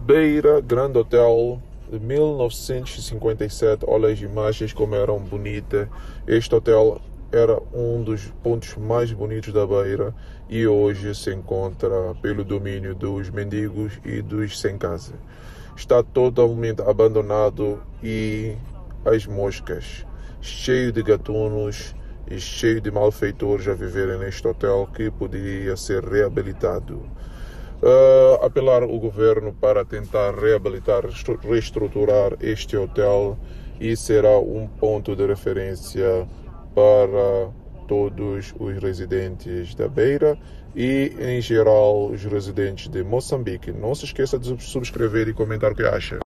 Beira, Grande Hotel de 1957. Olha as imagens como eram bonitas. Este hotel era um dos pontos mais bonitos da Beira e hoje se encontra pelo domínio dos mendigos e dos sem casa. Está totalmente abandonado e as moscas, cheio de gatunos e cheio de malfeitores a viverem neste hotel que poderia ser reabilitado. Apelar o governo para tentar reabilitar, reestruturar este hotel e será um ponto de referência para todos os residentes da Beira e, em geral, os residentes de Moçambique. Não se esqueça de subscrever e comentar o que acha.